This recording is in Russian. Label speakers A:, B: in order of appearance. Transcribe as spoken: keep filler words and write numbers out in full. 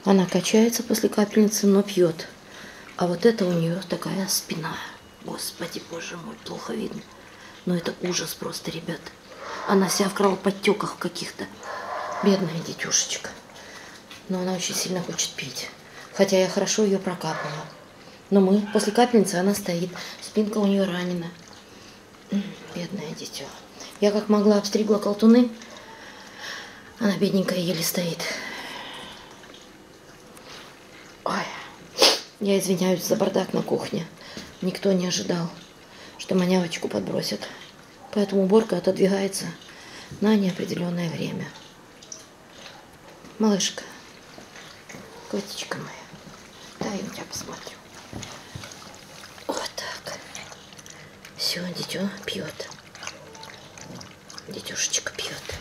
A: Она качается после капельницы, но пьет. А вот это у нее такая спина. Господи, боже мой, плохо видно. Но это ужас просто, ребят. Она вся в кровоподтеках каких-то. Бедная детюшечка. Но она очень сильно хочет пить. Хотя я хорошо ее прокапала. Но мы, после капельницы она стоит. Спинка у нее ранена. Бедное дитё. Я как могла обстригла колтуны. Она бедненькая еле стоит. Ой. Я извиняюсь за бардак на кухне. Никто не ожидал, что манявочку подбросят. Поэтому уборка отодвигается на неопределенное время. Малышка, котичка моя, дай я у тебя посмотрю. Вот так. Все, дитё пьет. Детюшечка пьет.